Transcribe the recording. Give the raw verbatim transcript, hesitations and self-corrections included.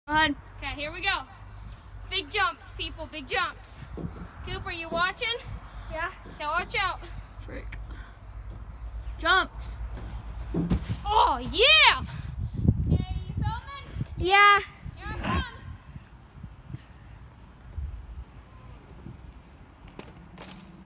Go ahead. Okay, here we go. Big jumps, people, big jumps. Cooper, you watching? Yeah. Okay, watch out. Frick. Jump. Oh, yeah! Okay, you filming? Yeah.